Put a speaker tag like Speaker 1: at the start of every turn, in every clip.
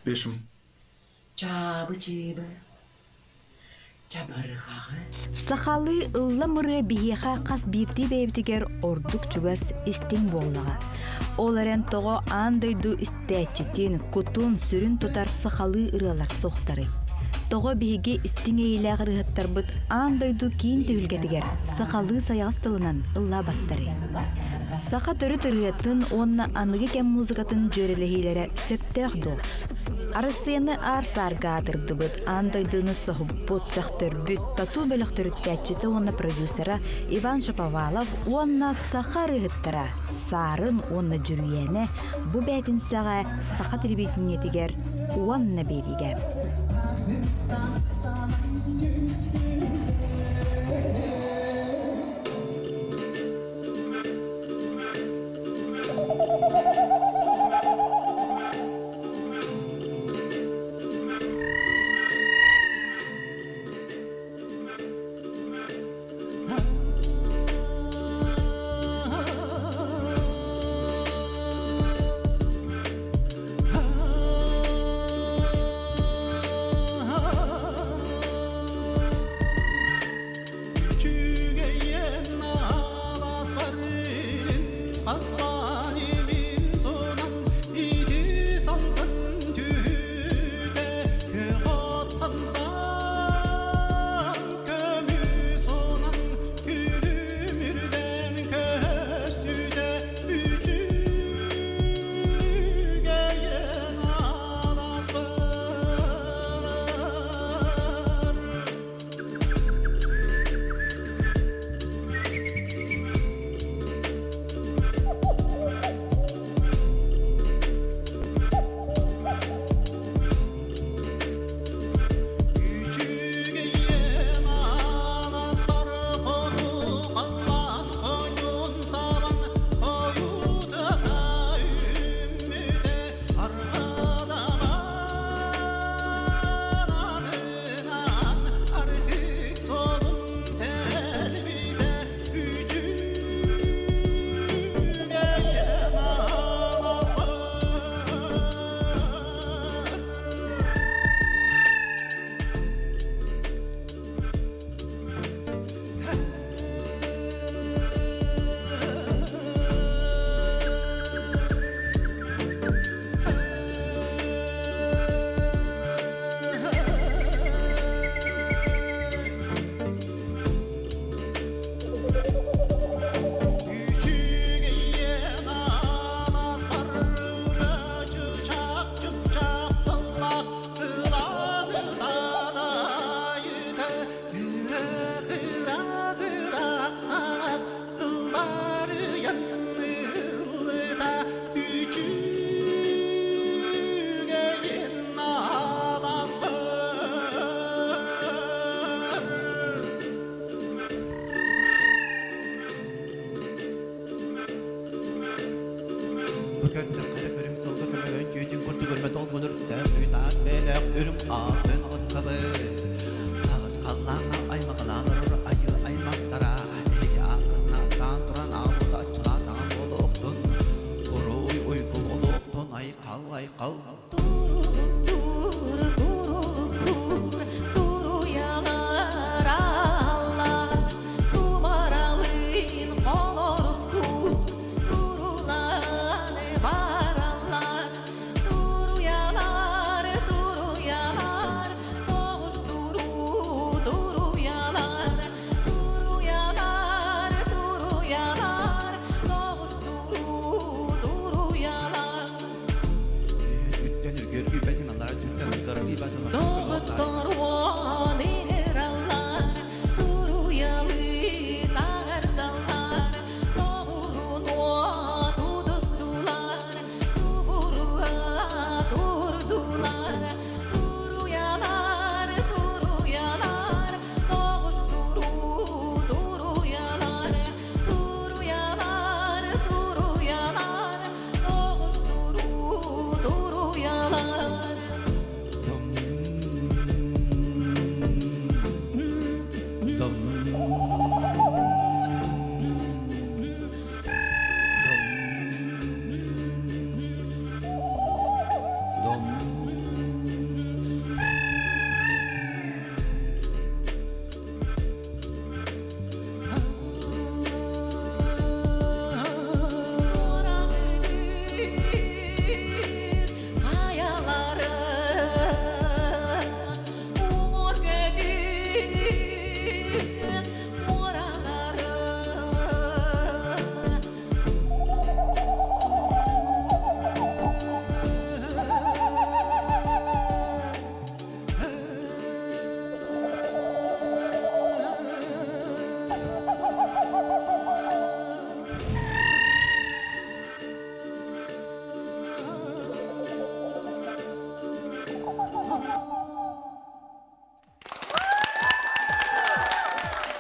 Speaker 1: Бешим.
Speaker 2: Чабы-чибы. Чабырхағы.
Speaker 3: Сахалы ылла мыры бихеха қас бирти бейбтигер ордук чугас истин боллаға. Оларен тоғы андайду истәчетин, кутун, сүрін тутар сахалы ыралар соқтары. Тоғы биһиги истиңейләг рыһыттарбыт андайду киин түйілгетигер сахалы саястылынан ылла баттары. Саха төрі тырыттын онна аныгы кем музыкатын жөрелехилері сөптәғду. Арысыяны арсарға атырдыбыт андайдыны соғып сақтырбыт тату бөліқтіріттәтчеті онна продюсера Иван Шаповалов онна саха рыһыттара сарын онна жүрүйені бұ бәтін саға саха телевидениетігер онна беріге.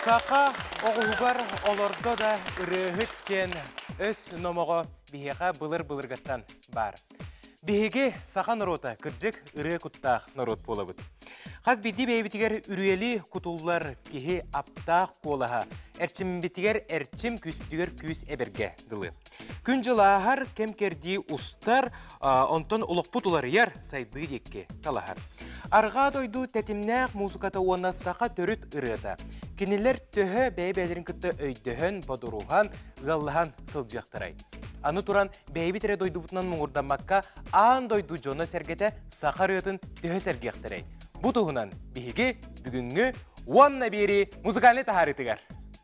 Speaker 1: Saka oğulgar olordo da ürühütten öz nomogo bihega bılır-bılırgattan bar. Bihege saka norota kırcık ürü kuttağ norot bolabıd. Қаз бейді бейбітігер үрелі кутуллар кеге аптақ қолаға. Әрчім бітігер әрчім күспітігер күс әберге дылы. Күн жылағар кемкерді ұстар, онтон ұлықпұтылар ер сайды декке талағар. Арға дойду тәтімнәқ музыката уана сақа төріт ұрыда. Кенелер төхі бәйбәлерін күтті өйдіхін, бадыруған, ғаллыған сылжақтарай. Аны туран бәйбітірі дойду бұтынан мұңырдамаққа аан дойду жоны сәргеті сақа рыытын төхі сәргеқтарай. Бу туһунан биһиги бүгүнгү уанна бири музыкальный тахарытыгар.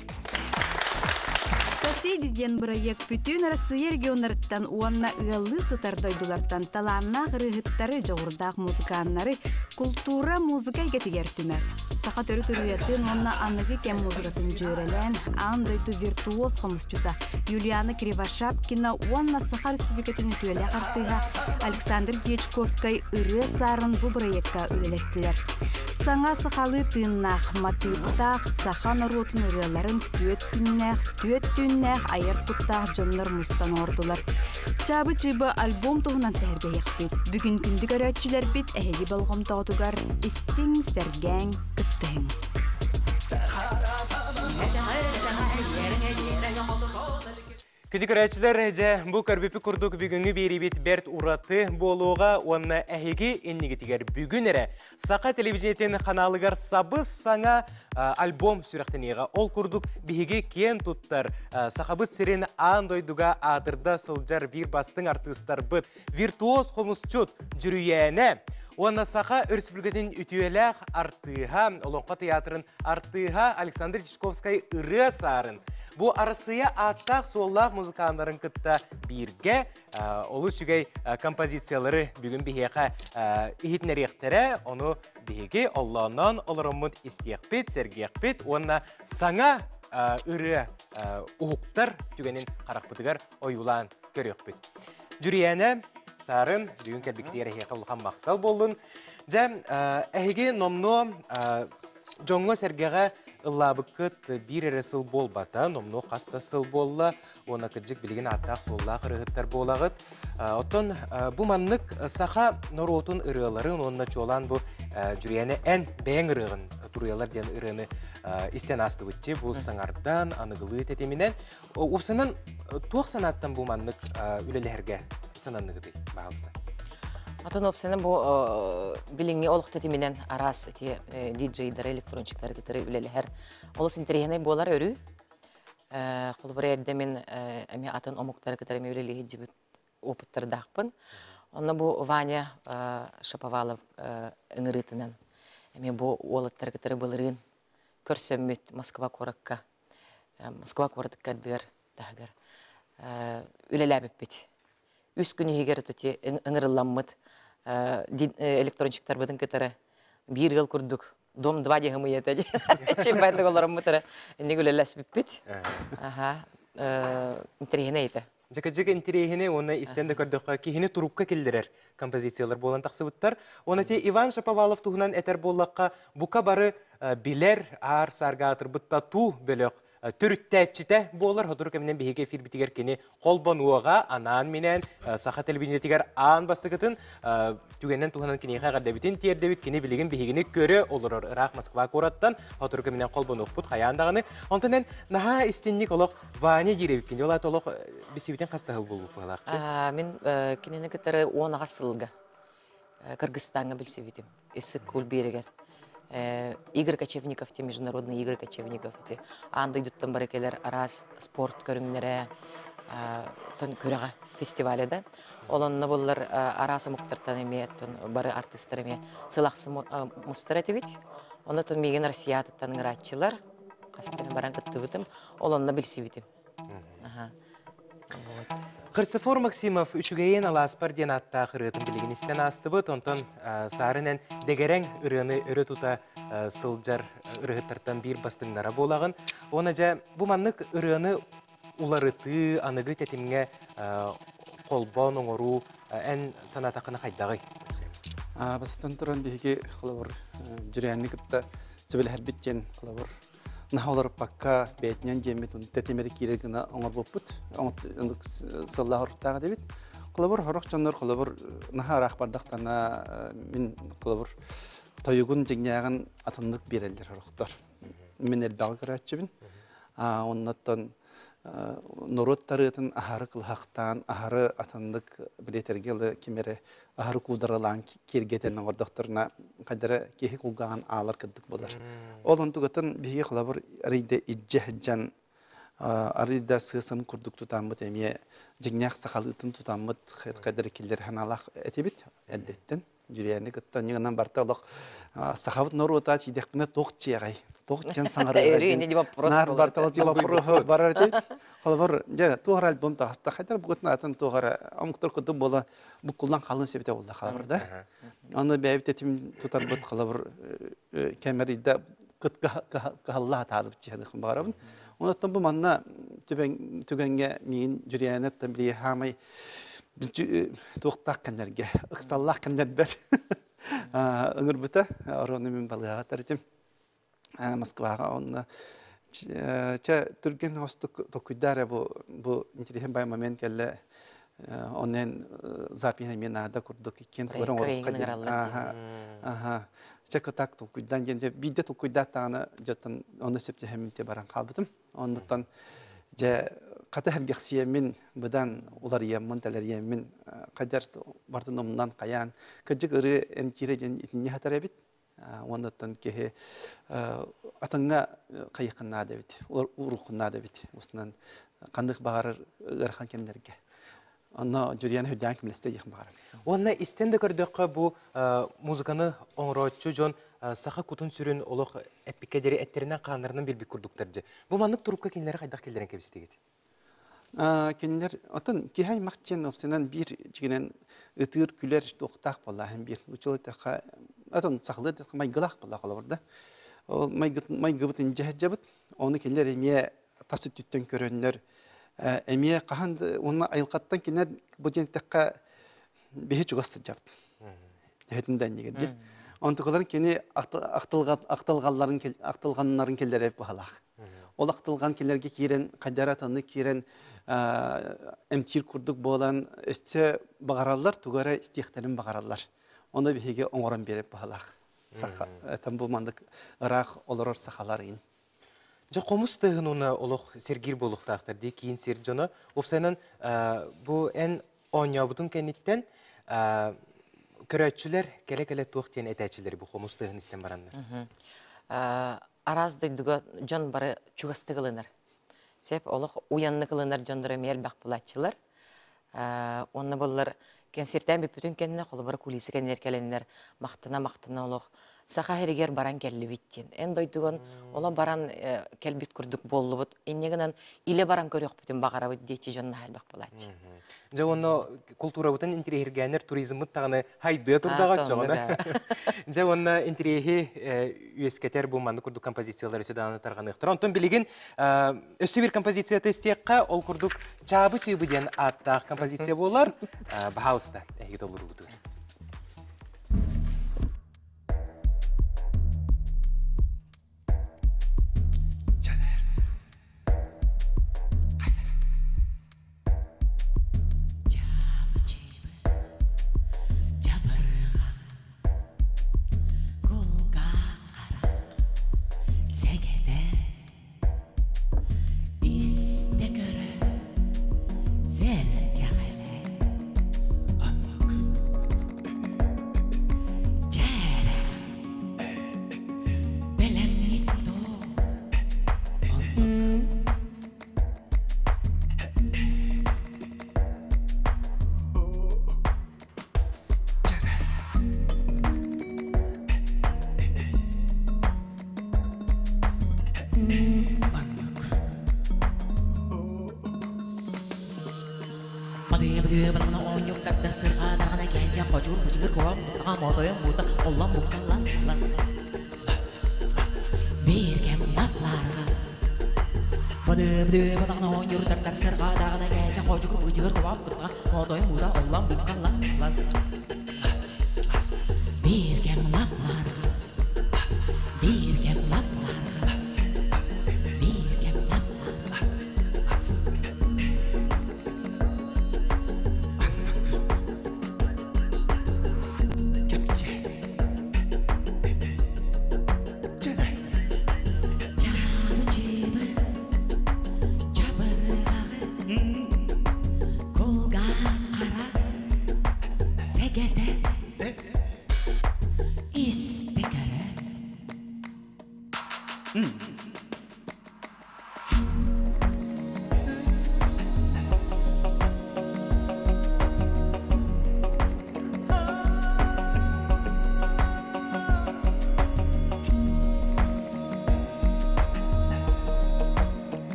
Speaker 3: Соседи ден проект бүтүн Россия регионнарыттан уанна ыаллы сытардойдулардан талааннаах ырыгыттары жогурдаах музыканнары культура музыка игетигер түмер. Сака төрү төрүетин онна аныгы кем музыкатын жөрелен андойду виртуоз хомусчута Юлиана Кривошапкина уанна Саха Республикатын түеле артыга Александр Дьячковский ыры сарын бу проектка үлелестилер. Саңа сахалы тыыннаах матыптаах саха наротун ырыларын түөт түннәэх айыр куттаах жоннор мустан ордулар. Чабы-чыбы альбом туһунан сәрге яқпит. Бүгін күнді көрәтчілер бит әхеги болғым тоғытугар истин сәргәң кыттыһың.
Speaker 1: Күді көрәтчілер әжі бұл көрбепі күрдік бүгінгі беребет бәрт ураты болуға онна әхеге еннегетігер бүгін әрі Сақа телевизиятен қаналығар сабыз саңа альбом сүріқтенеға. Ол күрдік бігеге кен тұттар. Сақабыз сирен андойдуға адырда сылжар бір бастың артыстар бұд. Виртуоз қомысчуд жүрүйәне. Онна Саха Республикатын үтүеләк артыға, Олонқа театрын артыға Александр Дьячковский ыры сарын. Бу арасыя аттақ соллақ музыкандарын кытта бирге, олу сүгей композициялары бүгін бігеға ихитнеректері, оны бігеге Олланан оларымыд истияқпет, сергияқпет, онна саңа ыры ұғықтар түгенін қарақпытығар ойулан көріқпет. Жүрияны сарын бүгін кәлбіктері хеқа ұлған мақтал болын. Жәм, әйге номно жоңғы сәргеға ыллабықыт бір әрі сыл бол бата, номно қаста сыл болла, оны күджік білген аттақ соллақ ұрығыттар болағыт. Оттон, бұл маннық сақа норотын ұрығыларын, онына чолан бұл жүрияны ән бәң ұрығын, тұруялар ден ұрығыны істен асты өтте, бұл саңардан, анығылы тәтемінен. Опсынан, туақ санаттан бұл маннық үлелерге сананныгыды бағалысты.
Speaker 2: Атын опсының бұл біліңе олық тетіменен арас диджейдары, электрончиктары кітірі үлелер. Олыс интерегенай болар өрі. Қолбыры әрдемен әме атын омуқтары кітірі үлелі жібіт опыттары дақпын. Оны бұл Ваня Шаповалов ыңырытынан. Әме бұл олыттары кітірі бұлырын көрсөммет Москва қорыққа. Москва қорыққа дағыр. Үлеләбіп бет. Үс күні егер төте ыңырылламмыд электрончиктар бұдың кітірі бір ғыл күрдік. Дом 2 дегімі етеді. Чем бәйтік оларым мұтыры. Нег үлеләс біппет. Интерегіне еті.
Speaker 1: Жека интерегіне оны істенді көрдіққа кейіне тұрупқа келдірер композициялар болан тақсы бұттар. Оны те Иван Шаповалов тұғынан әтер болаққа бұқа бары білер ар сарға атыр бұтта ту бөліқ. Түріттәтчіті болар, ғыдыры кәмінен бейге фирбітігер кені қолбан уаға, анан менен, Саха телевизиятигер ан бастығытын, түгеннен туғанан кені қағардабетін, тердебет кені білеген бейгені көрі олар Ирақ Москва қораттан, ғыдыры кәмінен қолбан уқпұт қаяндағыны. Онтанен, наға істенник олық Ваня деревік кені, олат олық бесебетен қастағы болу бағалақты?
Speaker 2: Мен кенені кітірі 10 сылға Кыргызстанға білсебетім. Есі көл берегер. Игорь Кочевников, те международные игры Кочевников, те андай дуттан барекелер арас спорт көрүңнере тон көрөга фестивале да. Олонна боллар арасы муктартан эме бары артисттер эме сылаксы мустар этебит. Оны тон меген Россиятыттан ырачылар. Кастеме баран кыттыбытым. Олонна билсибитим.
Speaker 1: Хрисофор Максимов үчүгейен аласпар ден атта қырытын білеген істен асты бұд, онтон сарынен дегерен ұрыны өрі тута сылжар ұрығыттартан бір бастыңнара болағын. Оны жа бұл маннық ұрыны уларыты, анығы тәтімге қолбан оңыру ән санатақына қайдағай?
Speaker 4: Бастан тұран бейге қылабыр жүрәнні күтті жібіл әрбеттен қылабыр нахалар пакка бетнен жемет тетемери кирегина оңор боппут. Оңор сылла хортага дебит. Кылабыр хорок жоннор кылабыр нахарак бардактана мен кылабыр тойгун жеңягын атындык берелдер хороктор. Мен элбагы көрөчүбүн. Оннотон Нороттарытын ахары кылхақтан, ахары атындык билетергелі кемері ахары кударалан кергетеннің ордоқторына қадары кехи кулгаған алар кірдік болар. Ол онтугатын бігі қылабыр арыйда иджахджан, арыйда сысын күрдік тұтамыд, әме жеңнәқ сақалытын тұтамыд қадары келдер ханалақ әтебет әлдеттен. Жүрияны күттан еңінен барталық сақавыт норотат едекпіне тоқ чеғай. Тоқ жан саңыры нар барталық деп вопрос барар дейді. Қалабыр, туғар альбом тағыста қайдар бұғытын атын туғар амықтыр күтіп бола бұқылдан қалын себете болды қалабырда. Оны бәйбіт етім тұтар бұт қалабыр кәмерейді күт қағалла аталып жиғадықын бағарабын. Онықтан бұл манна түгенге мен жүрияны тәмілі хамай туқтақ кәнерге, ұқсталлақ кәнер бәр. Үңір бұта, ороны мен балғаға тәрдім. Москваға оны түрген осты токуйдары бұл интересен бай момент кәлі онен запина мен ада күрдік екен. Чекотак токуйдан жеңде бейді токуйдат тағаны жатын оны сөпте хәмімте баран қалбытым. Ондықтан қата әргексия мен бұдан олар емін, тәлер емін қадар бардың омынан қаян. Күджік үрі әнкері жен етіне хатар әбіт. Ондықтан кеге атыңа қайықынна дәбіт, ұрықынна дәбіт. Осынан қандық бағарыр ғарқан кемдерге. Оны жүрияны хөдян кемлесте еқін бағарыр.
Speaker 1: Онна истенді көрдіққа бұл музыканы оңыротчу жон сақа күтін сүрін олық әппекедері әттерінен қанырының белбек күрдіктірді. Бұл маңдық тұрупқа кенілері қайдақ келдерін кәбістегеді?
Speaker 4: Кенілер, отын кехай мақтен опсынан бір жігінен ұтыр күлер тоқтақ бола, әм бір ұчылы таққа, отын сақылы таққа майғылақ бола қолы бұрда. Майғыбытын жәхет жабыт, оны кенілер әме тасы түттен көрінлер, әме қағанды, оны айылқаттан кенер бұл жен таққа бейі жүгасты жабыт. Жәхетінден негерде. Оны тұқылар кені ақтылғанларын келдер әп бағалақ. Ол ақтылған келерге керен, қайдаратаны керен әмтир күрдік болан өсте бағаралар, туғара істектерін бағаралар. Оны бейге оңырын беріп бағалақ. Тән бұл мандық ұрақ олырыр сақалар ең.
Speaker 1: Жа қомыс тұғын оны олық сергер болуқтақтарды кейін сер жоны. Опсайнан бұл ән оңябудың кәнеттен көрәтшілер кәлі-кәлі туқтен әтәтшілер бұл қомыс тұғын істен барандар.
Speaker 2: Араз дүйдігі жон бары чуғасты қылыныр. Сеп олық уянны қылыныр жондыры мәл бақ бұлатшылар. Онны болылар концерттен беппүтін кәніне қолы бары кулисы кәнер кәленер мақтына олық. Сақа әрігер баран кәлі биттен. Ән дойдығын ола баран кәлбет күрдік болы бұд. Еннегінен иле баран көрек бүтін бағара бұд дейті жонына әл бақ бұлатшы.
Speaker 1: Жа оны культура бұтын интерьергенер туризмы тағыны хайды тұрдаға жоғына. Жа оны интерьерге үйескетер бұлманды күрдік композициялар өсіданы тарғаны ұқтыр. Онтын білеген өсі бір композиция тестеққа ол күрдік чабы-чыбы ден аттақ композиция болар. Бағалыста әйгет олыр бұтыр.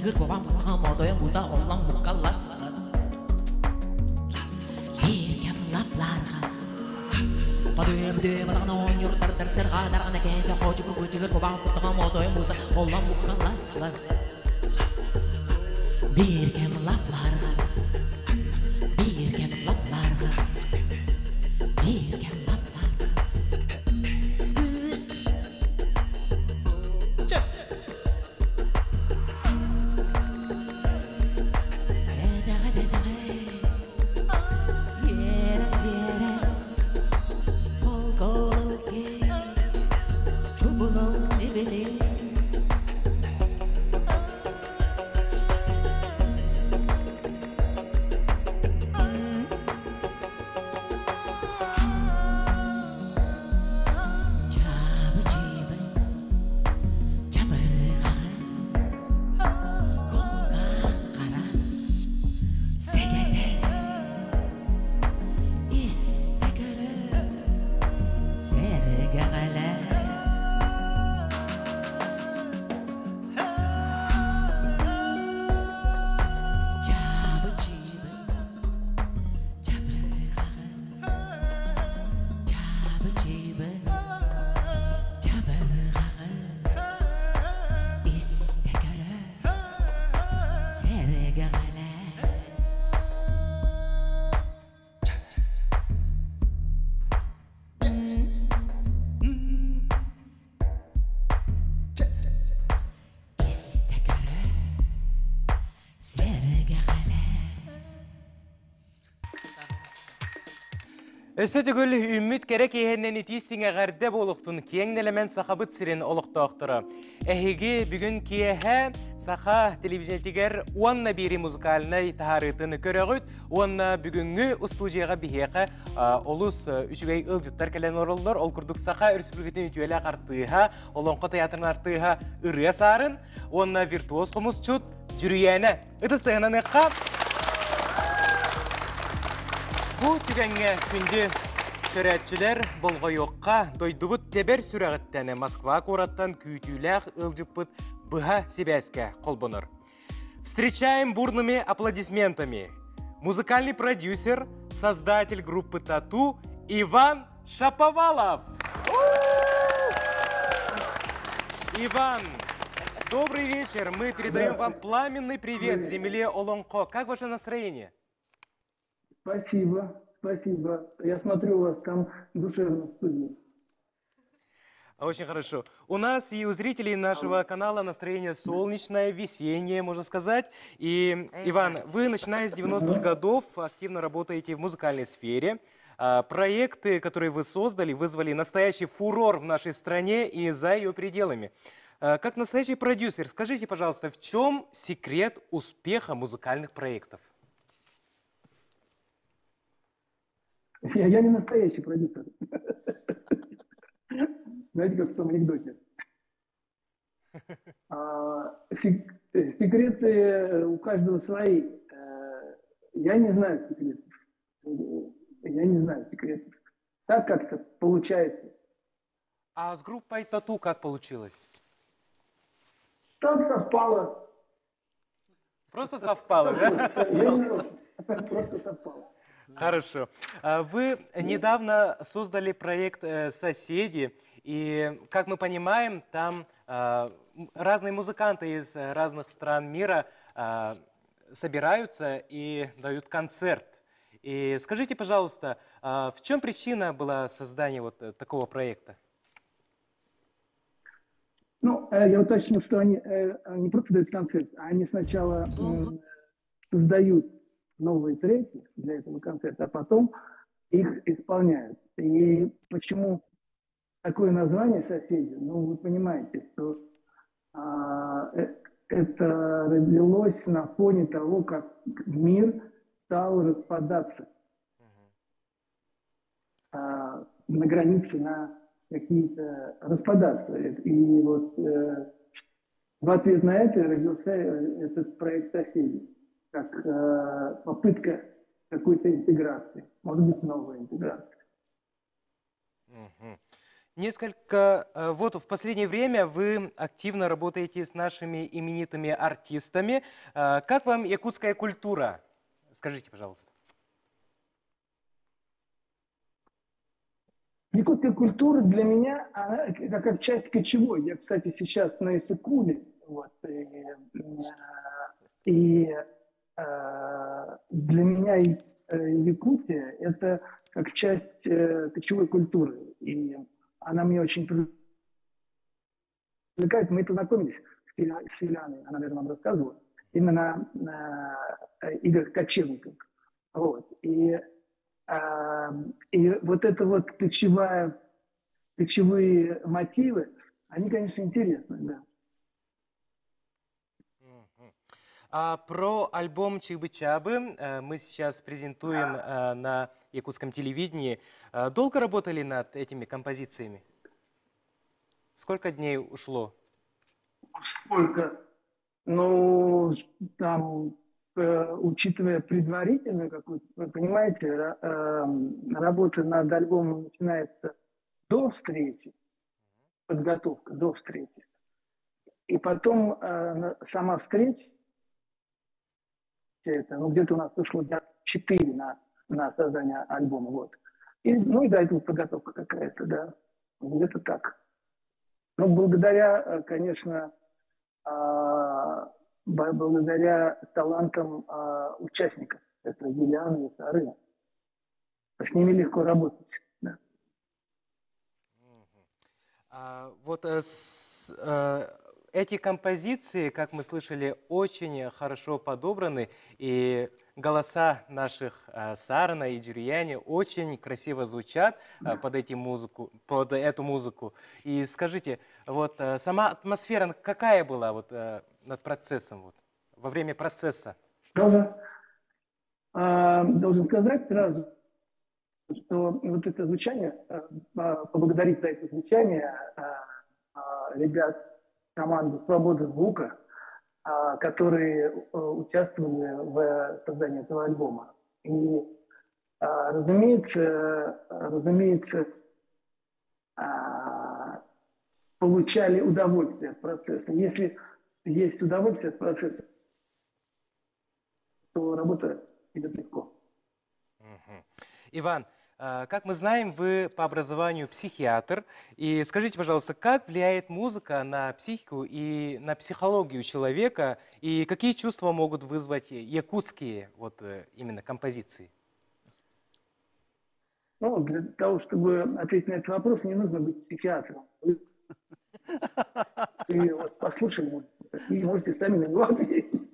Speaker 5: көчігір бабам бұтқан модойын бұда олан бұтқа лас Еркем лапларғас Бадуем-дүе балағына он юрттар сырға дарғана кәнча қочығыр көчігір бабам бұтқан модойын бұда олан бұтқа лас Беркем лапларғас Беркем лапларғас Беркем лапларғас
Speaker 1: Өсөтігіл үміт керек ехеннен итисіңе ғәрді болуқтың кеңнелемен сақабыт сирен олықтауқтыры. Әхеге бүгін киеге сақа телевизиятигер уанна бері музыкалынай тахарытын көрігіт, уанна бүгінгі студияға бігеқі олыс үшігей ұлжыттар кәлен орылдар, ол күрдік сақа өрсіпілгітін үтуелі ақтыға, олонқы театрын артыға үрия сарын, уанна виртуоз құмыз чүт жүрүйәні. Үтістігінен еққа. Бұл түгенге күнді көрәтшілер болғы yoqqa дойдубыт тебер сүрәғіттәні Москва кораттан күйтіләқ ылжыппыт бұға себәске қолбыныр. Встречаем бурными аплодисментами музыкальный продюсер, создатель группы «Тату» Иван Шаповалов. Иван, добрый вечер. Мы передаем вам пламенный привет земле Олонко. Как ваше настроение?
Speaker 6: Спасибо, спасибо. Я смотрю, у вас там душевно в студии.
Speaker 1: Очень хорошо. У нас и у зрителей нашего канала настроение солнечное, весеннее, можно сказать. И, Иван, вы, начиная с 90-х годов, активно работаете в музыкальной сфере. Проекты, которые вы создали, вызвали настоящий фурор в нашей стране и за ее пределами. Как настоящий продюсер, скажите, пожалуйста, в чем секрет успеха музыкальных проектов?
Speaker 6: Я не настоящий продюсер. Знаете, как в том анекдоте. Секреты у каждого свои. Я не знаю секретов. Я не знаю секретов. Так как-то получается.
Speaker 1: А с группой «Тату» как получилось?
Speaker 6: Так совпало.
Speaker 1: Просто совпало, да?
Speaker 6: Я не знаю. Просто совпало.
Speaker 1: Хорошо. Вы недавно создали проект «Соседи», и, как мы понимаем, там разные музыканты из разных стран мира собираются и дают концерт. И скажите, пожалуйста, в чем причина была создания вот такого проекта?
Speaker 6: Ну, я уточню, что они не просто дают концерт, а они сначала создают новые треки для этого концерта, а потом их исполняют. И почему такое название «Соседи»? Ну, вы понимаете, что это родилось на фоне того, как мир стал распадаться на границе, на какие-то распадаться. И вот в ответ на это родился этот проект «Соседи», как попытка какой-то интеграции, может быть, новой интеграции.
Speaker 1: Вот в последнее время вы активно работаете с нашими именитыми артистами. Как вам якутская культура? Скажите, пожалуйста.
Speaker 6: Якутская культура для меня, она как часть кочевой. Я, кстати, сейчас на Иссык-Куле. Вот, для меня Якутия – это как часть кочевой культуры. И она мне очень привлекает. Мы познакомились с Филяной, она, наверное, вам рассказывала, именно на играх кочевников. Вот. И вот это вот кочевые мотивы, они, конечно, интересны, да.
Speaker 1: А про альбом «Чибы-чабы» мы сейчас презентуем на якутском телевидении. Долго работали над этими композициями? Сколько дней ушло?
Speaker 6: Сколько? Ну, там, учитывая предварительную какую-то, вы понимаете, работа над альбомом начинается до встречи, подготовка до встречи. И потом сама встреча, это, ну, где-то у нас ушло 4 на создание альбома. Вот. И, ну и да, это подготовка какая-то, да. Где-то так. Но благодаря, конечно, благодаря талантам участников. Это Юлиана и Сары. С ними легко работать. Да.
Speaker 1: Вот эти композиции, как мы слышали, очень хорошо подобраны, и голоса наших Сарна и Джурияни очень красиво звучат под эту музыку. И скажите, вот сама атмосфера какая была вот над процессом, вот, во время процесса?
Speaker 6: Должен сказать сразу, что вот это звучание, поблагодарить за это звучание ребят команды «Свобода звука», которые участвовали в создании этого альбома. И, разумеется, получали удовольствие от процесса. Если есть удовольствие от процесса, то работа идет легко.
Speaker 1: Иван, как мы знаем, вы по образованию психиатр. И скажите, пожалуйста, как влияет музыка на психику и на психологию человека? И какие чувства могут вызвать якутские вот, именно композиции?
Speaker 6: Ну, для того, чтобы ответить на этот вопрос, не нужно быть психиатром. Вы вот послушали, и можете сами на него ответить.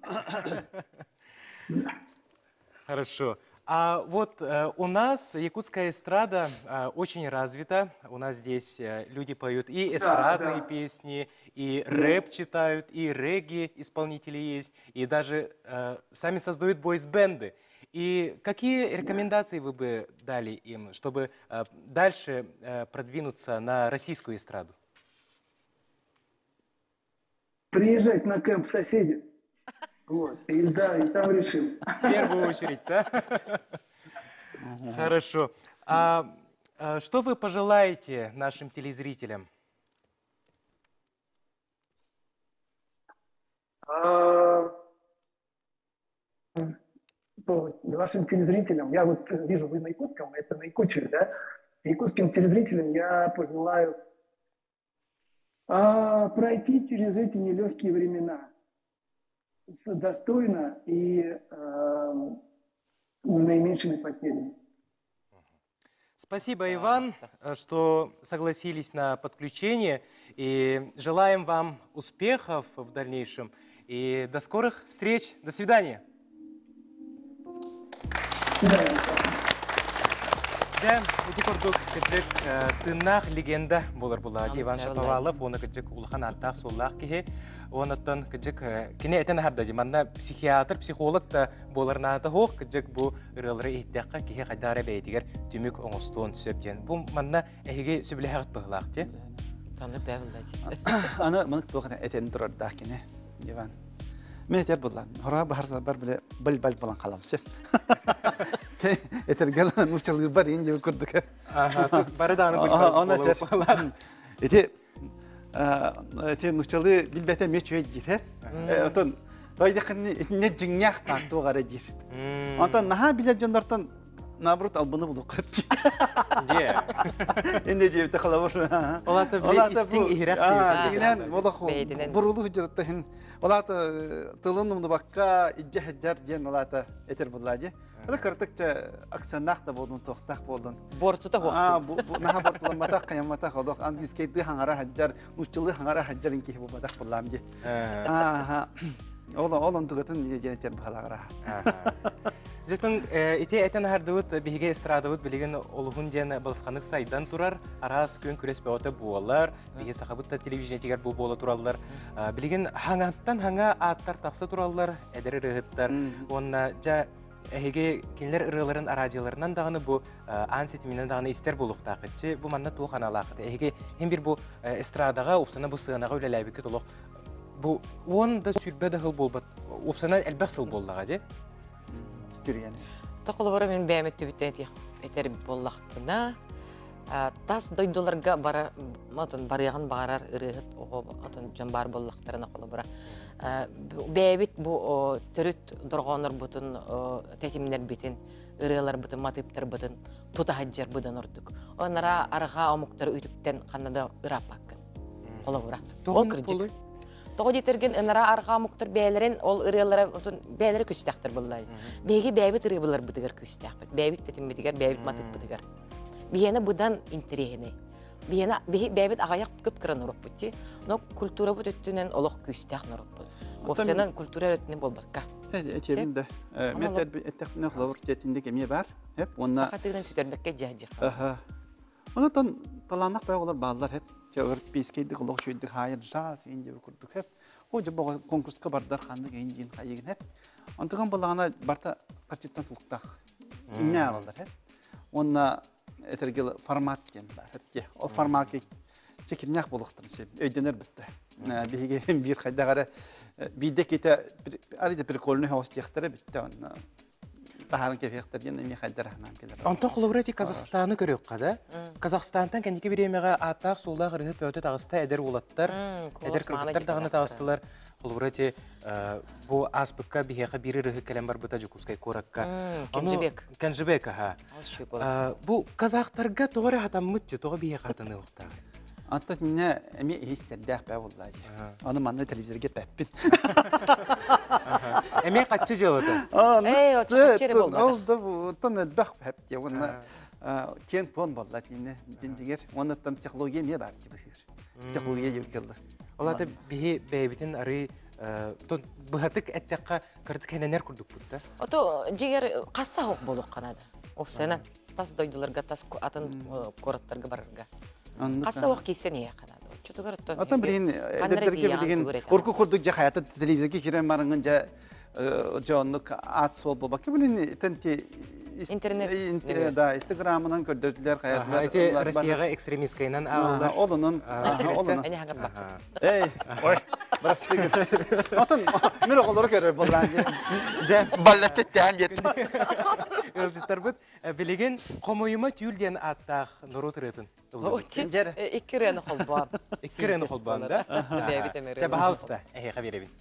Speaker 1: Хорошо. А вот у нас якутская эстрада очень развита. У нас здесь люди поют и эстрадные песни, и рэп читают, и регги исполнители есть, и даже сами создают бойс-бенды. И какие рекомендации вы бы дали им, чтобы дальше продвинуться на российскую эстраду?
Speaker 6: Приезжать на кэмп соседей. Вот, и да, и там решим.
Speaker 1: В первую очередь, да? Хорошо. А что вы пожелаете нашим телезрителям?
Speaker 6: Вашим телезрителям, я вот вижу, вы на якутском, это на Якутии, да? Якутским телезрителям я пожелаю пройти через эти нелегкие времена достойно и наименьшими потерями.
Speaker 1: Спасибо, Иван, что согласились на подключение. И желаем вам успехов в дальнейшем. И до скорых встреч. До свидания.
Speaker 6: Да,
Speaker 1: Жа, эти курдук кыджык тыннах легенда болар булади. Иван Шаповалов, оны кыджык улахан аттақ соллақ кеге. Онаттан кыджык кене этен хардажы. Манна психиатр, психолог да боларната хоқ кыджык бу ырылыры иттеққа кеге қайдары бәйтігер түмік оңыстуын түсептен. Бу манна әйге сөбілі хағыт бұғылақ те?
Speaker 2: Таныр бәвілді.
Speaker 4: Аны мұнық тұғына әтені тұрардақ кене, Иван. Мен әтер бұлла. Хора бағарса бар біле біл-біл болан қаламсы. Etergel nuşçalığı var ince bir kurduk.
Speaker 1: Bari dağını
Speaker 4: Ona ter. Ete nuşçalığı bilbete meçöye gir. Otan Oyda kını ne cünyak taktı o gara gir. Ondan naha bile jondartan nabrut albını buluk katçı.
Speaker 1: Diye.
Speaker 4: Ende cebde kalabur.
Speaker 1: Ola da bile istin ihrak diyor.
Speaker 4: Ciginen ola burulu hücrette hin. Ola da tılınımdı bakka icce heccar diyen ola da eter bullacı. Ola kartıkça aksanak da boldun tohtak boldun.
Speaker 2: Bortu da hoqtu.
Speaker 4: Bu naha bortulanmatak kıyamatak ola andiskeydi hangara heccar, nuşçılığı hangara heccar inki bu badak bullamcı. Olan tugatın jeneter bahalagara.
Speaker 1: Жетің ите әтен хардыуыт биһиге эстрадавыт билеген олуһун ден былысқанық сайдан турар, арас күн күрес бәуті буалар, биһи сахабытта телевизия тигер бу буала тураллар. Билеген хаңаттан хаңа аттар тақсы тураллар, әдері рыһыттар. Онна жа әһиге кинлер ырыларын арадиоларынан дағаны бу ан сетиминен дағаны истер болуқта қытчы, бу манна туы ханалақыты. Әһиге хем бір бу эстрадаға, опсана бу сығынаға үлеләбікі толық. Бу он да сүрбе дағыл болбат, опсана әлбәқ сыл болдаға же?
Speaker 2: Тақылы бара мен бәймет төбіттен етер боллақ бұна. Тас дойдоларға барыған бағарар ұрығыт оғын жамбар боллақтарына қолы бара. Бәйбет бұл түріт дұрғаныр бұтын, тәтімінер бетін, ұрығылар бұтын, матыптар бұтын, тұта хаджар бұтын ұрдық. Онара арыға омықтары өйтіптен қанада ұрап бақын. Қолы бара. Ол кірдік. Тоғы детерген ынара арға мұқтыр бәйлерін, ол ұрылары бәйлері көстәқтір бұллай. Бәйге бәйбіт ұрылар бұдығар көстәқпет. Бәйбіт тәтім бітігер, бәйбіт матык бұдығар. Бейені бұдан интерегіне. Бәйбіт ағаяқ көп кірін ұрық бұтты. Но культура бұд өттінен олық көстәқ нұрық бұд. Опсенен культура өттінен бол баққа.
Speaker 4: Әтебінде. Мен әттәқтіне қылауыр тетінде кеме бар.
Speaker 2: Сақатығынан сөтермекке жәжіқ.
Speaker 4: Ондан таланақ бәй олар балдар хеп. Çağır piskeydi kulak şöydük hayır jaz ince bir kurduk hep. Hoca bu konkurska bardar xandık engin hayıgın hep. Ondan balağına barta kaçıttan tuluktak. Ne alırlar hep. Onunla etergil format gen var hep. O format ki çekimyak buluqtır şey. Ödener bitti. Bir kayda gara bir de kete arada bir kolunu havas çektere bitti onunla. Taharın kefektir yine mi haydar hanım gelir.
Speaker 1: Антон Хлобрати Казахстанны көрөк када. Казахстантан кендики биремеге атак сулда гырыгып өтө тагыста эдер улаттар. Эдер кыргыттар дагына тагыстылар. Хлобрати бу аспыкка бихега бири рыгы келем бар бута жукускай коракка. Кенжебек ха. Бу казахтарга тогора хатаммытчы, тога бихега хатаны укта.
Speaker 4: Anta yine emi isterdi be vallahi. Onu manna televizyona gitmepin.
Speaker 1: Emi kaççı jılıdı?
Speaker 2: O çiçekçeri boldu.
Speaker 4: Oldu bu. Tanı bak hep ya ona. Ken fon vallahi yine cinciger. Ona tam psikolojiye mi var ki bu? Psikolojiye yükseldi.
Speaker 1: Ola da bihi beybitin arı ton buhatık ettekka kırdık henener kurduk burada.
Speaker 2: Oto ciger qassa hoq boluq kanada. O sene tas doydularga tas atın koratlarga bararga. Qassa hoq kesen ya kanada. Çutugarıttan.
Speaker 4: Atan birin ederke bilgen orku kurduk ja hayatı televizyona kiren barınca jonluk at sol baba ki bilin tenti internet da Instagram'dan gördüler hayatlar.
Speaker 1: Ete Rusya'ya ekstremistkeyinden ağırlar.
Speaker 4: Olunun.
Speaker 2: Ene hangar bak.
Speaker 4: Ey, oy. Burası gibi. Atan, mero olarak görür bu bence. Ballatçı değil yet.
Speaker 1: Ölçütler bud. Bilegen komoyuma tül diyen attaq nuru tırıtın.
Speaker 2: Tencere. İkkireni kolban.
Speaker 1: İkkireni kolban da. Çabahavsta. Ehe xabirebin.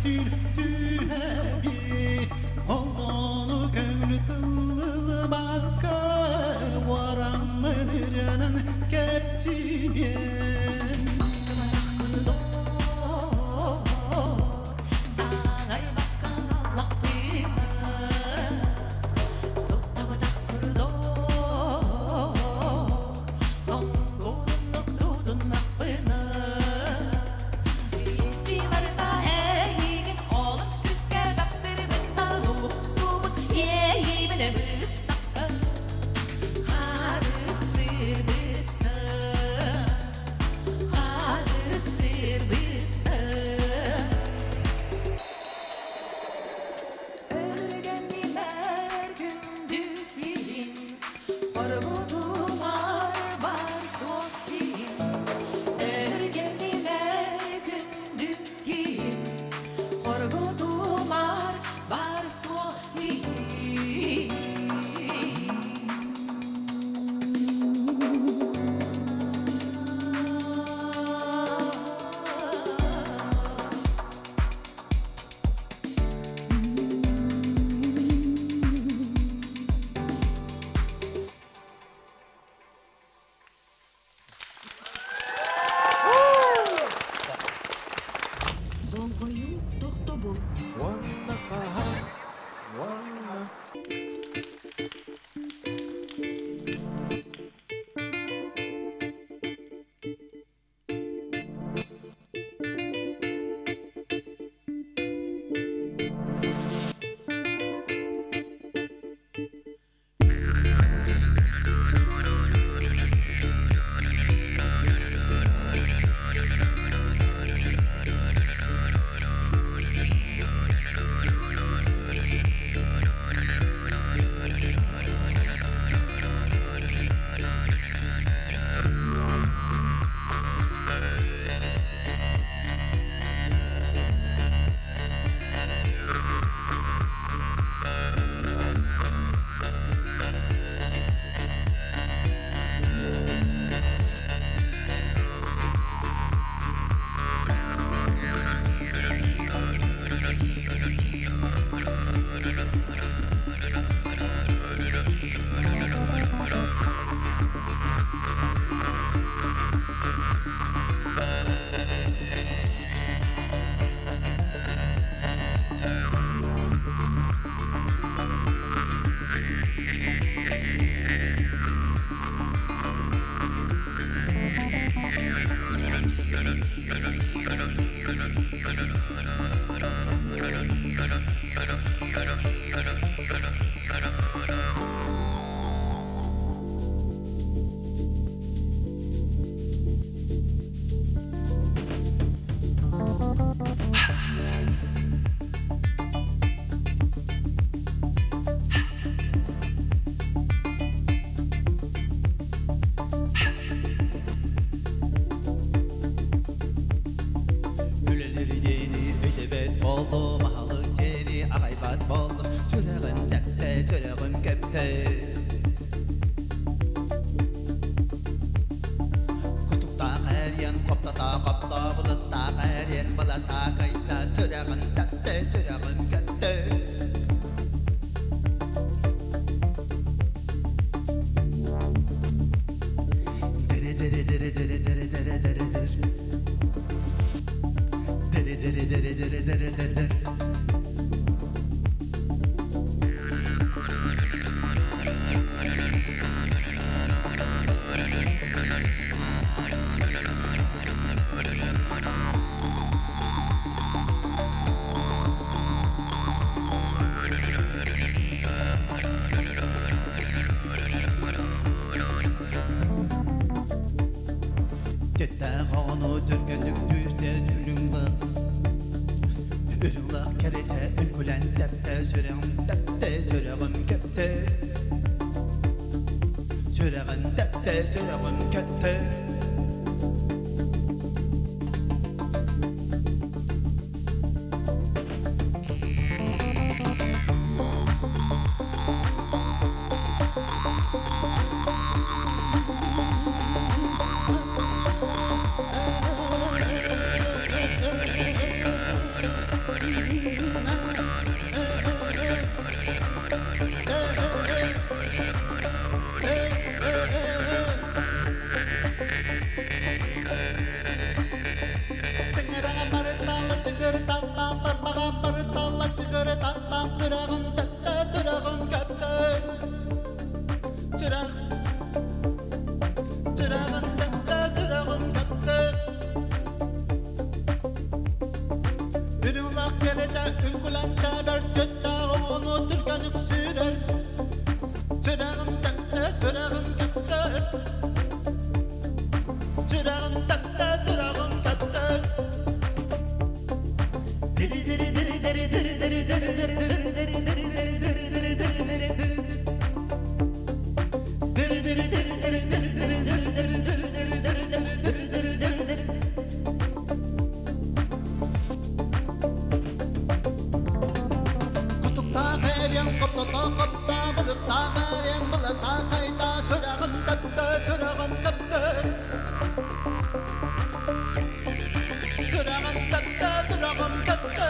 Speaker 7: tühebit Oğlunu köylü tıllı bakka Varamırının kepsiyen Sağaren bulata kayda çırağım kapta çırağım kapta çırağım kapta çırağım kapta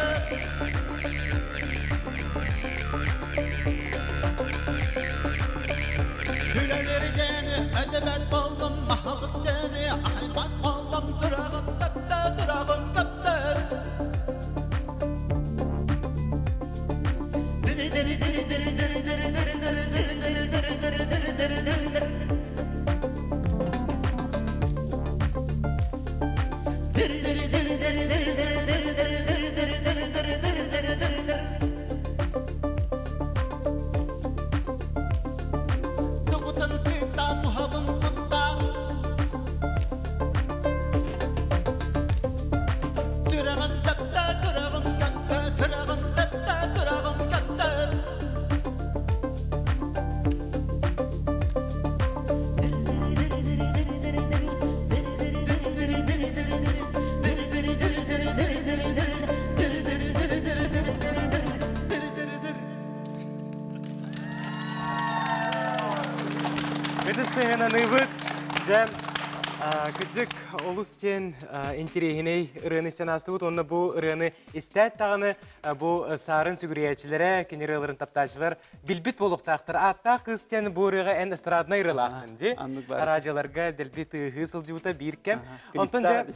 Speaker 7: Gülerlerden edebet bollum mahalık deni ahmet bollum çırağım kapta çırağım kapta Diri diri diri diri diri diri diri diri diri diri diri diri diri diri diri diri Diri diri diri diri diri diri diri diri diri diri diri diri diri diri diri diri Tugutan sita tuhabın kutta Sürağım tapta turağım kapta Sürağım tapta turağım kapta
Speaker 1: Бедістеген аныбыт, жан күджік олустен интерегіней ұрыны сенастығыт, онны бұл ұрыны істәт тағыны бұл сарын сүгіриячілері, кенерелерін таптачылар білбіт болуқтақтыр. Атта қыстен бұл ұрыға ән эстрадына ұрылақтын, де? Радиоларға дәлбет ұғы сылжуыта біркем. Онтын жа...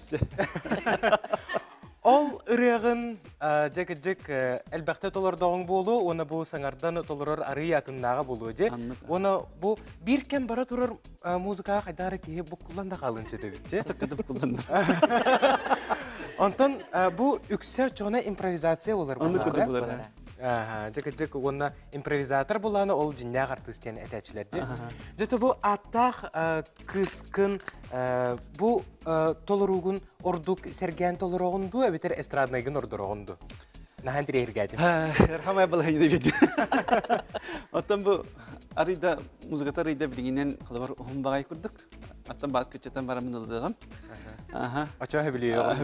Speaker 1: Ол ұрығын жәк әлбәқті толырдағың болу, оны бұл саңардан толырыр ары ятыннаға болу, де? Оны бұл бір кәм бара тұрыр музыкаға қайдары кейі бұл құланда қалын сөйді бет, де?
Speaker 4: Тақыдып құланды.
Speaker 1: Онтан бұл үксе жоғына импровизация олар
Speaker 4: Оны
Speaker 1: болар,
Speaker 4: күрді болар.
Speaker 1: Жәк оны импровизатор боланы ол жиннәғ артыстен әтәчілерді. Жәті бұл аттақ қысқын бұл толыруғын ордук серген толыруғынду, әбетер эстраднайгын ордуруғынду. Нахан тірергәдім.
Speaker 4: Рахамай балайны беді. Оттан бұл арыйда, музыката арыйда білгенен қылыбар ұғым бағай күрдік. Оттан бағыт көтчеттен барамын ылдығым.
Speaker 1: Очоға білеуі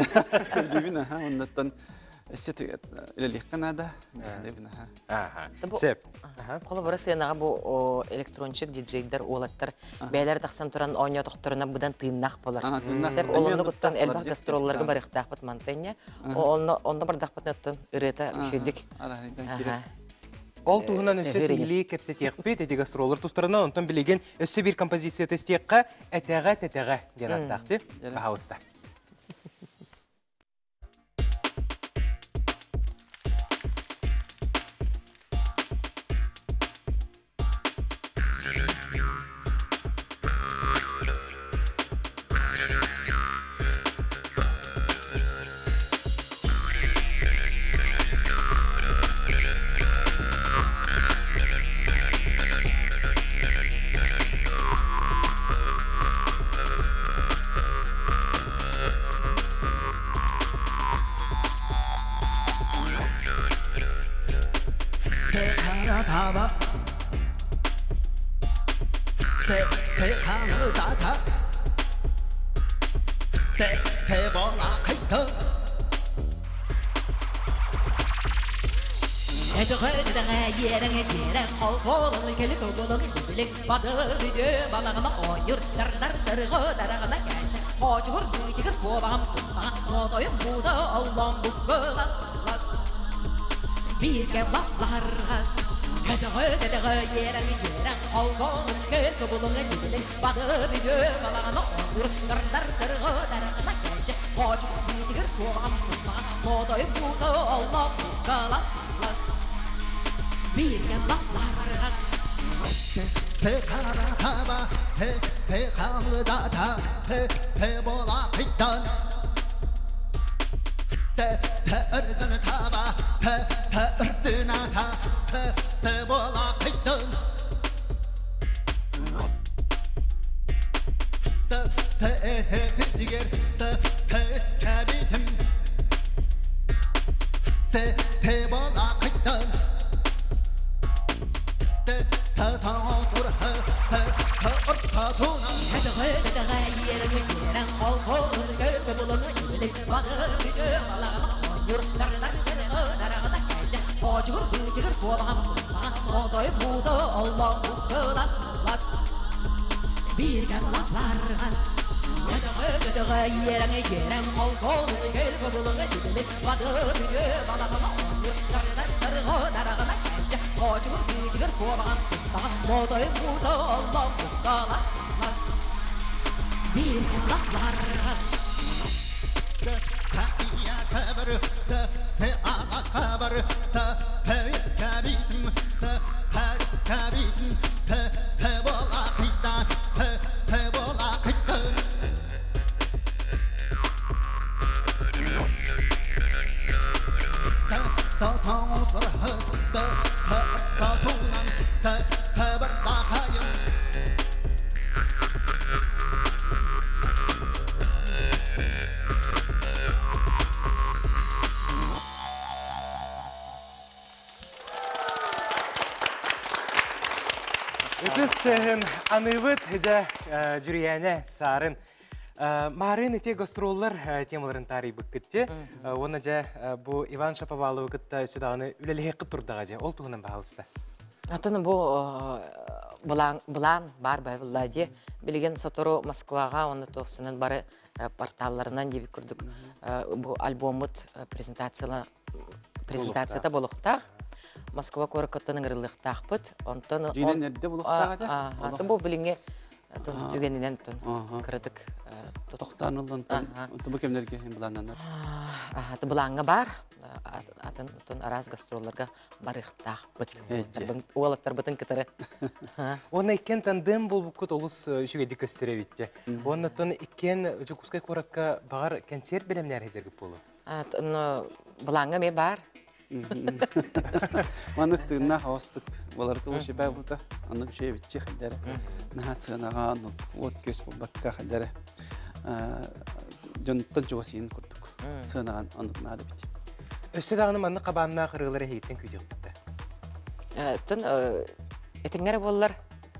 Speaker 4: оғын. Эстетик илелих Канада.
Speaker 1: Сеп.
Speaker 2: Қолы бұры сыйынаға бұл электрончик диджейдер олаттар бәйлер тақсан тұран ойна тоқтырына бұдан тыйыннақ болар. Сеп олымны құттан әлбақ гастролларға барықтақ бұт мантайне. Онда бардақ бұтын өттін үреті үшедік.
Speaker 1: Ол туғынан өсі сігілі кәпсет еқпет, әді гастроллар тұстарынан онтан білеген өсі бір композиция тестеққа әтәға ден аттақты. Бағалыста.
Speaker 5: Bir kevaplargas Kadağı yerang Alkolun kelke bulunga gibilik Badı büyü balağına olur Dardar sarığı darağına gence Kocu büyücügür kovam tutma Modoyu buda Allah bukalas Bir kevaplargas Te kara taba Te kalı data Te bola pittan Te ırgın taba Te ırdın ata Te bola pittan Te tirtiger Te iskabitim Te bola pittan Te tağıtır Te ortatuna Kadağı yerang Alkolun kelke bulunga gibilik Badı büyü balağına oyur Darlar sarığı darağına gence Hocur gıcır kovağım Motoy budu Allah budu las las Bir gem laflarga Gıdığı yerine gelen kol kol Gel kabulunu dibini Vadı büyü balağına onur Darılar sarığı darağına gence Hocur gıcır kovağım Motoy budu Allah budu las las Bir gem laflarga
Speaker 7: Ya kabar te aga kabar te kabitim te kabitim te bola kita te bola kita ta ta sar ta ta tunan te barkayım
Speaker 1: Үтістігін аныбыт жа жүрияне сарын. Марын ете гастроллар темаларын тарih бүккітте. Оны жа бұ Иван Шаповаловы күтті үсідағыны үлеліғі тұрдыға жа. Ол тұғынан бағалысты.
Speaker 2: Атыны бұ бұлан бар байвылладе. Білген Сотору Москваға, оны тоқсының бары порталларынан дебі күрдік. Бұ альбомыт презентацията болуқтақ. Москва көрікіттінің рылықтақ бұд.
Speaker 4: Жинен әрді болуқтаға да?
Speaker 2: Аты бұл біліңе түгенінен кірдік.
Speaker 4: Тоқтанылын, бұл кемдерге бұлананар?
Speaker 2: Аты бұлаңы бар. Атын араз гастролларға барықтақ бұд. Олаттар бұтын кітірі.
Speaker 1: Оны икен тандым бұл бұқыт олыс үшігеді көстері бітті. Оны тон икен жүкускай көрікқа бағар концерт білімнер хезергі болу?
Speaker 2: Бұлаңы ме бар.
Speaker 4: Маны тыгна хавастык. Баларды оши бай булда. Аны шей битчи хәлдәре. Наһа цынага вот көс булбакка хәлдәре. Жонтон жогосин курдук. Цынаган аны нада бит.
Speaker 1: Өсөдагыны манны кабанна кырылары хейтен күйдүк битте.
Speaker 2: Тон этеңнәре боллар.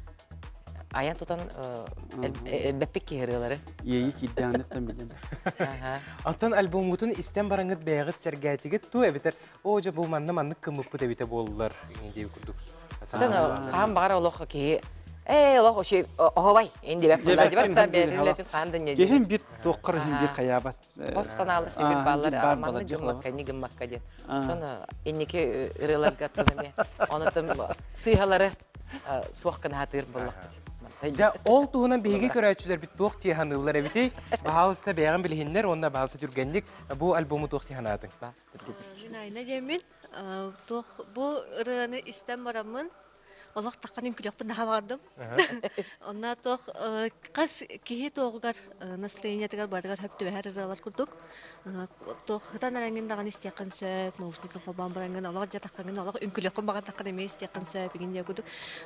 Speaker 2: Аян тутан элбеппик кирелары.
Speaker 4: Ейик идәнеттен билем.
Speaker 1: Алтан альбомутун истен бараңыт бәягыт сәргәтигит ту әбитер. Ожа бу манны кымып бу дебите болдылар дип күрдүк.
Speaker 2: Тон кам бара олох ки олох оши охобай инде бәп булар дип та берилетин кандын не.
Speaker 4: Кехин бит тоқыр хинди каябат.
Speaker 2: Останалы сибир баллар аманны гыммакка нигыммакка ди. Тон иннеке ирелар гаттыме. Онотым сыйхалары суаккан хатыр буллак.
Speaker 1: Жа ол туһунан биһиги көрәчүләр бит туох тиһаныллар эбити. Баһалыста бәягын билһиннәр, онда баһалысы түргәнлек бу альбому туох тиһанатын.
Speaker 8: Жинайна демин туох бу рыны истем барамын. Аллах тақанын күләппен даһа бардым. Онна туох кас кихи тоогар настроение тегар бадагар хөптү бәһәр курдук. Туох хатанарангын даган истеккан сөп, наушник кабан барангын Аллах жатаккан Аллах үнкүләккөн бага тақкан эмес истеккан сөп бигин курдук.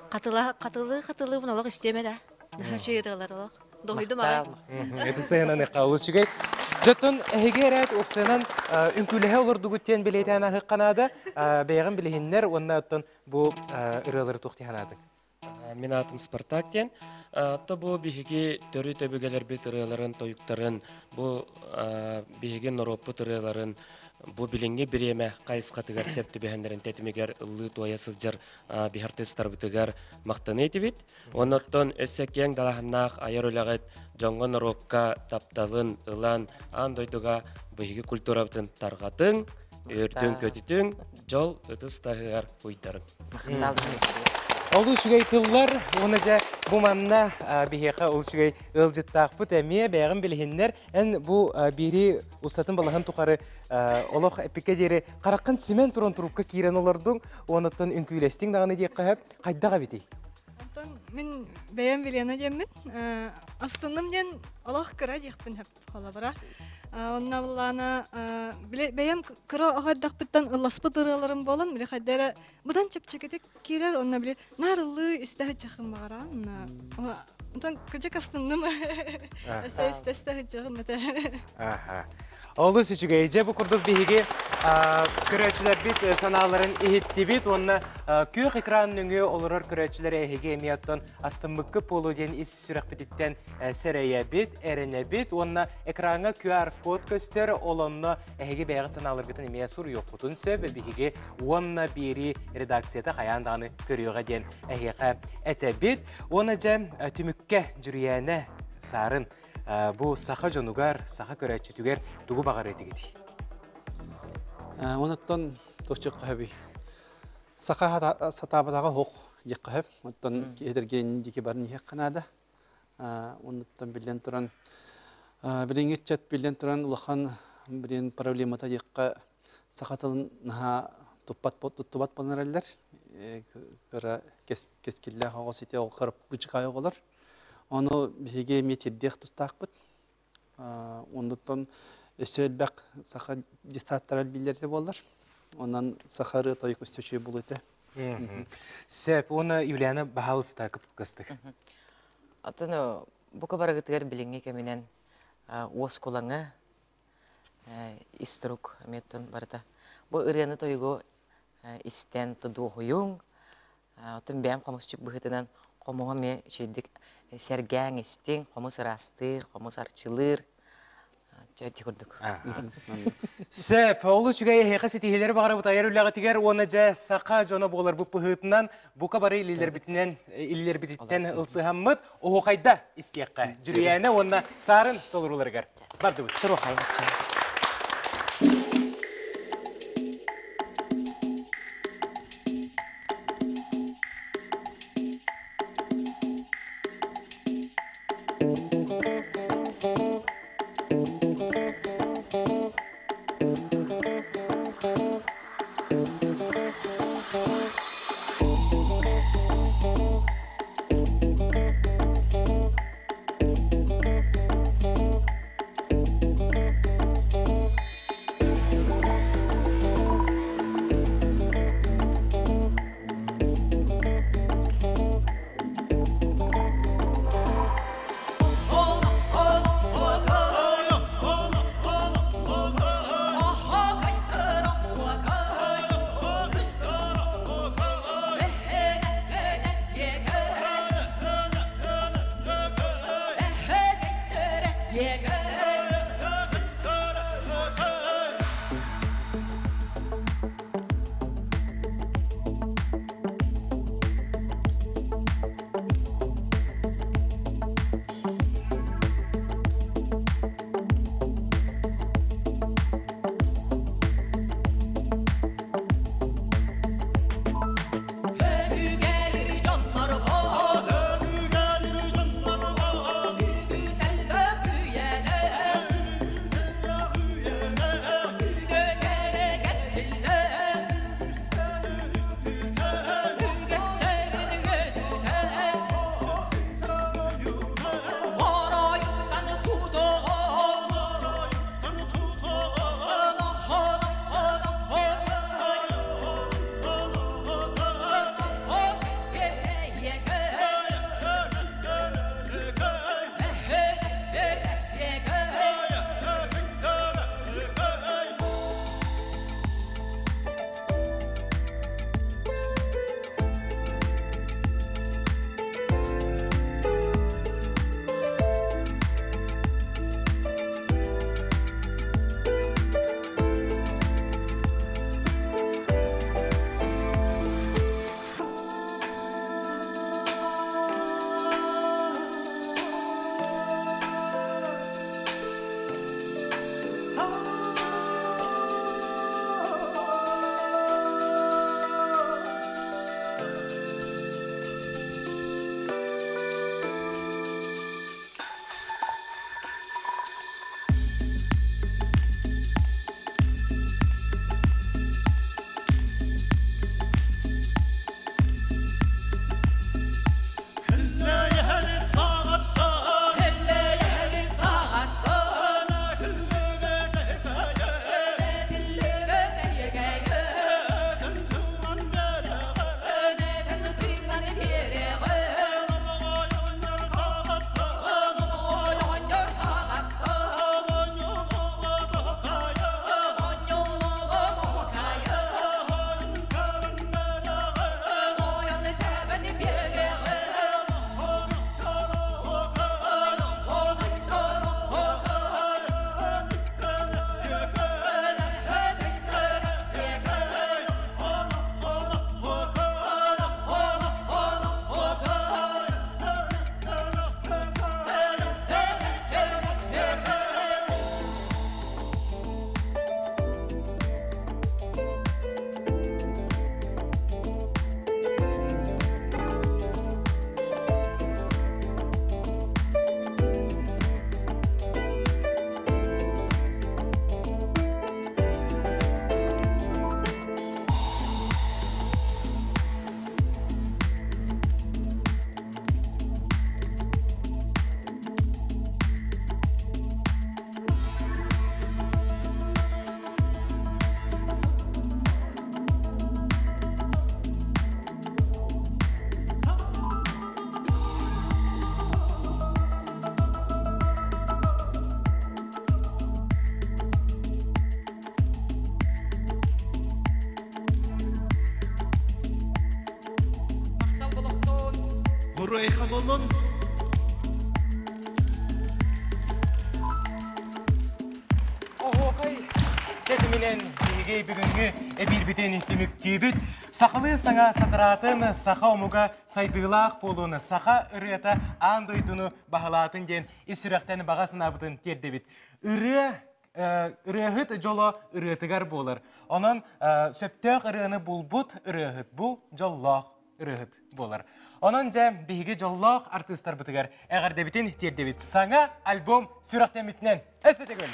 Speaker 8: Катылы бун Аллах истемеде. Наһа шеyrалар Аллах. Дойдум ай.
Speaker 1: Это сыйнаны калычыгай. Жотон эгерет опсенан үнкүлеһе олордугуттен билетен ахыкканада бәягын билһиннер, онна оттон бу ырылары туох тиһанатын.
Speaker 9: Мен атым Спартактен. Атта бу биһиги төрү төбөгелер бит ырыларын, тоюктарын, бу биһиги Европа ырыларын бу билинге биреме кайсыкатыгар септи бехендерин тетимегер ыллы туая сылжар бихартыстар бутыгар мактаны этибит. Оноттон өссекең далахнак аяр улагат жоңгон рокка тапталын ылан андойдуга биһиги культурабытын таргатын, өрдүн көтүтүн жол ытыстагар уйдарын.
Speaker 1: Олу шүгей тыллар, оны жа бу манна бихеқа ол шүгей ылжыттақ бұт әмие бәғын білігінлер, ән бу бири ұстатын балағын тұқары олық әпеке дері қараққан симен тұрын тұрупқа кейрен олардың, оныттан үнкүйлестің дағаны дейік қағып, қайдаға бетей?
Speaker 8: Мен бәйен білені жемін, астынным жен олық кіра дейікпін әп қала бұра. Онна булана бәйем кыра агардак биттен ылласпы дыраларым болан, биле хаддара будан чепчекетек кирер, онна биле нарылы истә чахым багара. Онтан кыжык астынным. Эстә чахым мете.
Speaker 1: Олы сичүгей же бу курдук биһиги Көрәчілер бит саналарын ихитти бит, онна күйік экран нүңі олырар көрәчілер әйхеге емияттан астымбыққы полу ден ис сүрек бітіттен сәрәйе бит, әріне бит, онна экранға QR код көстер, олонна әйхеге бәйгі саналар бітін емия сұр yok бұтын сөп, бігеге онна бері редакцияда қаяндағыны көріуға ден әйхеға әті бит, оны жәм түмікке жүрияне сарын бұл сақа жонугар, сақа көрәчітігер дугу бағар өті кеті.
Speaker 4: Онуттан тохчук кахаби. Саха сатабатага хок яккахап. Онуттан эдерген дике барын хек канада. Онуттан билен туран билингетчат билен туран улахан билен проблемата якка сахатылын наха туппат болнараллар. Кара кескилле хагасите окырып гычкай оголар. Оны биге метирдек тустакпыт. Онуттан Өсөлбәк саха дистаттарал билерде болар. Онан сахары тойық өстөчүй бұл еті.
Speaker 1: Сөп, оны Юлияны бағалыста кіп қыстық.
Speaker 2: Атыны бұқа барағытығар біліңе кәменен оз қолаңы иструк меттон барда. Бұл үрені тойғы истен тұду ғойың. Атын бәм қомыс жүк бұғытынан қомуға ме шейдік сәргәң істен, қомыс растыр, қомыс арчылыр. Жайты көрдік.
Speaker 1: Сөп, олы жүгәй хеқа сетихелері бағара бұт айар үліға тегер, оны жа сақа жоны болар бұп бұғытынан, бұқа бары илілер бітіттен ұлсығаммыд, оғы қайда істеққа. Жүрияны онына сарын толыруларығар. Барды бұд.
Speaker 2: Тұру қайынатшы.
Speaker 7: Urayha bolun
Speaker 1: Охой, тетиминен бигей бүгүнгү эбирбитен тимиктибит. Сақылы саңа сатыратын, сақа омуга сайдылақ болуны, сақа ырыята андойдуну бағалатын ден исүрәқтен бағасын абытын тердебит. Ырыхыт жоло ырыhtыгар болар. Онын сөптөк ырыны булбут ырыхыт, бу жоллоқ ырыхыт болар. Онын жа биги жоллоқ артистар бытыгар. Әғардебитин тердебит. Саңа альбом сүрәқтемитнен. Әсетегін.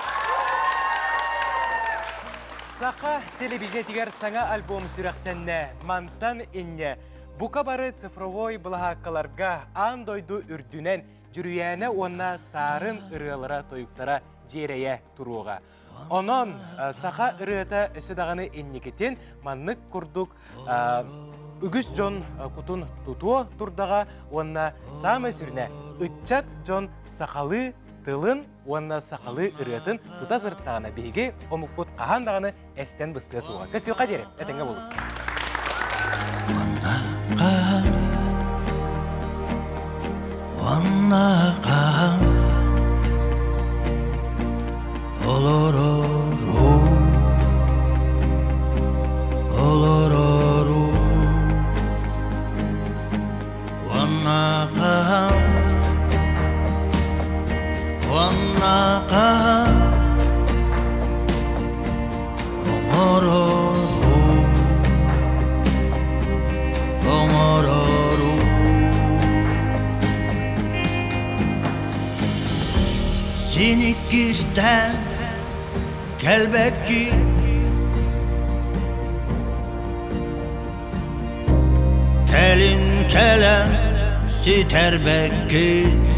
Speaker 1: Сақа телевизия тигер саңа альбом сүрәқтенне мантан инне. Бука бары цифровой былахаккаларга андойду үрдүнен жүрüyәне онна сарын ырыалара тойуктара жерея туруға. Онон сақа ырыата өсідағаны иннекетен маннык курдук үгіс жон кутун тутуо турдаға онна самы сүріне үтчат жон сақалы тылын онна сақалы ырыатын тута зырттағына бейге омукпут қағандағаны әстен бысты суға. Көс юқа дері, әтенге болу.
Speaker 7: Wanna come olororu olororu wanna come olororu olororu Sinikisten kelbekki Kelin kelen siterbekki